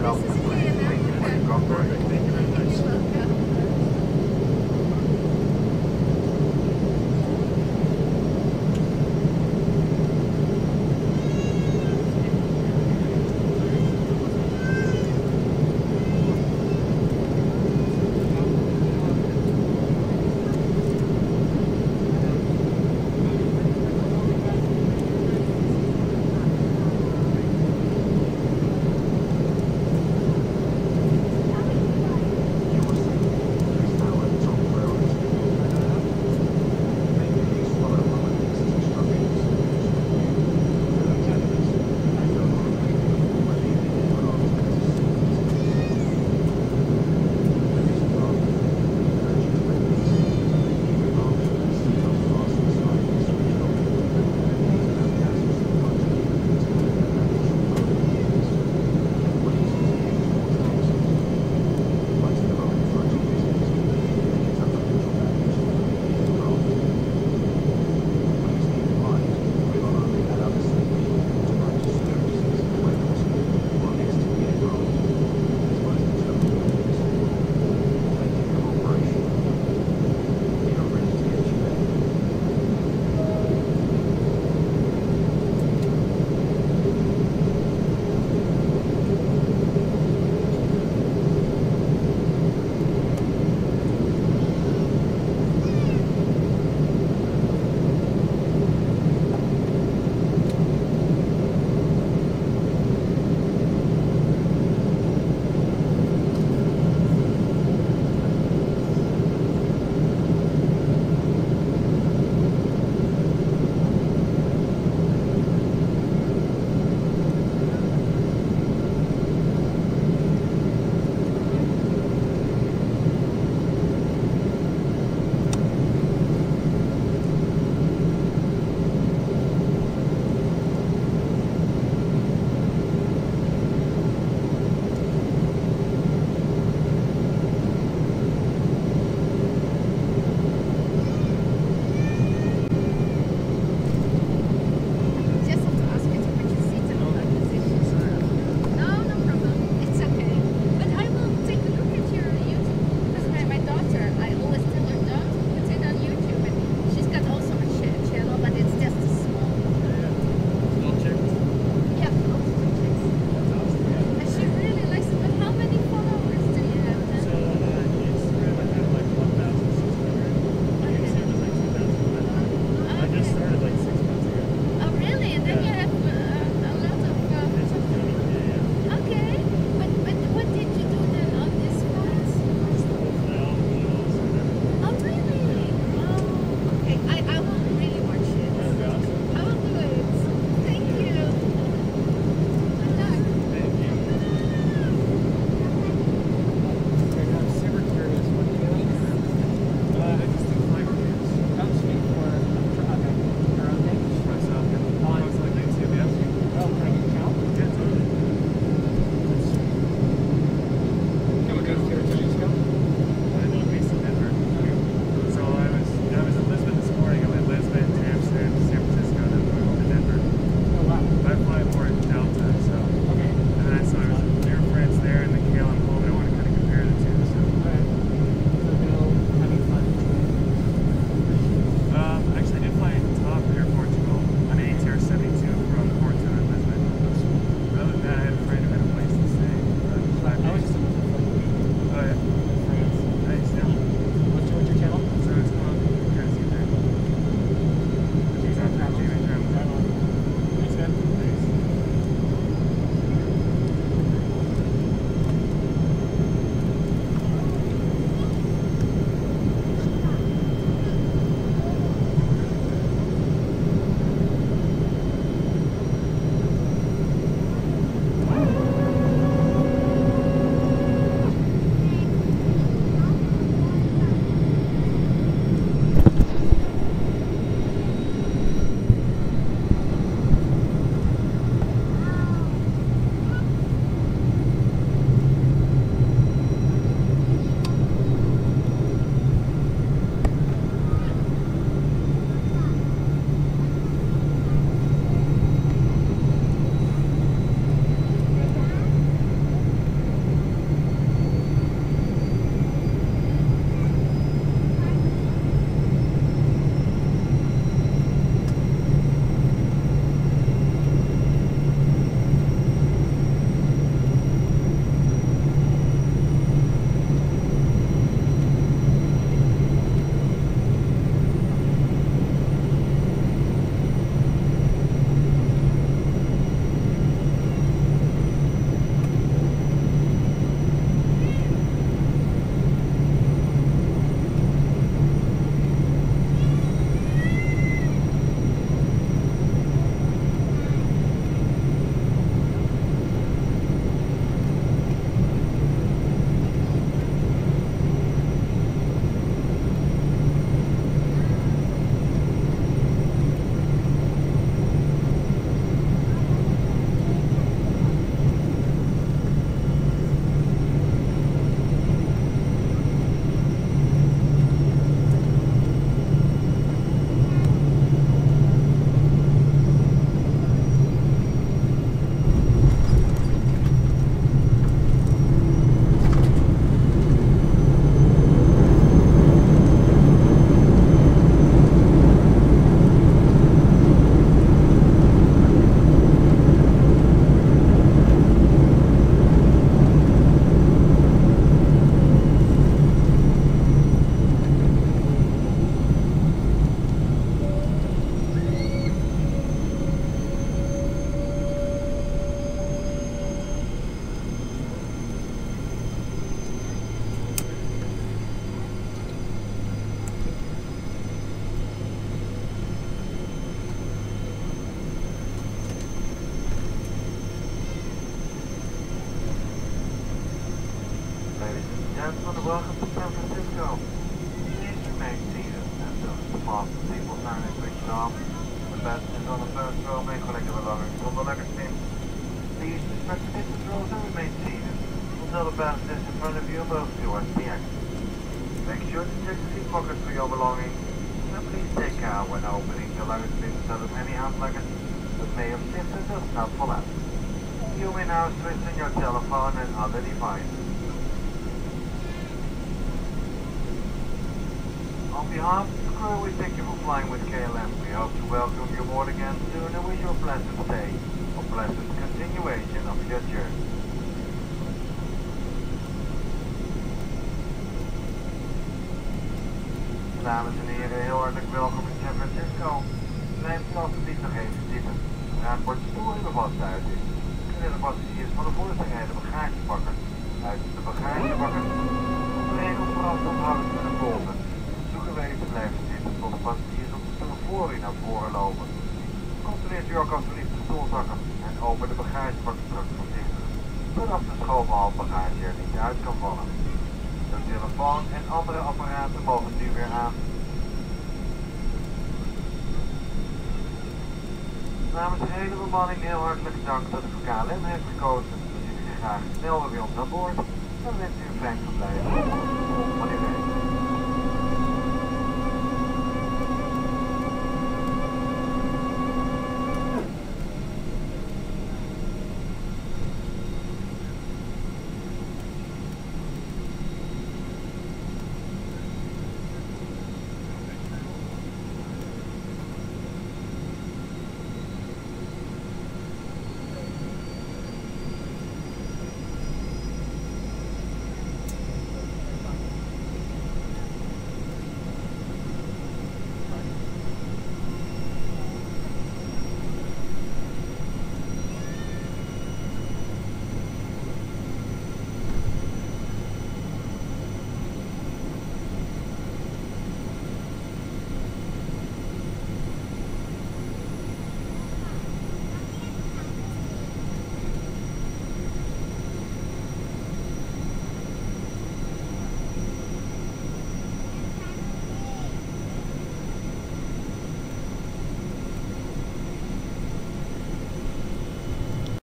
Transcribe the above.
get off the plane, please click cooperate. Gentlemen, welcome to San Francisco. Please remain seated until the fasten seatbelt sign is switched off. The passengers on the first row may collect their belongings from the luggage bin. Please respect the distance rules and remain seated until the passengers in front of you are both towards the exit. Make sure to check the seat pockets for your belongings, and please take care when opening the luggage bin so that any hand luggage that may have shifted does not fall out. You may now switch on your telephone and other devices. On behalf of the crew, we thank you for flying with KLM. We hope to welcome you aboard again soon and wish you a pleasant stay or pleasant continuation of your journey. Dames en heren, heel hartelijk welkom in San Francisco. Neemt u alsjeblieft nog even zitten. Het wordt stoel in de vasthuis is. Kunnen de passagiers van de voorste rij de bagage pakken. Uit de bagage pakken. De regels voor afstand houden met een volgen. Zoeken we even blijven zitten tot de passagiers op de stoel voor u naar voren lopen. Controleert u ook alsjeblieft de stoelzakken en open de bagagebak straks voorzichtig, zodat de geschoven handbagage er niet uit kan vallen. De telefoon en andere apparaten mogen nu weer aan. Namens de hele bemanning heel hartelijk dank dat u voor KLM heeft gekozen. We zien u graag snel weer bij ons aan boord en wens u een fijn verblijf. Wanneer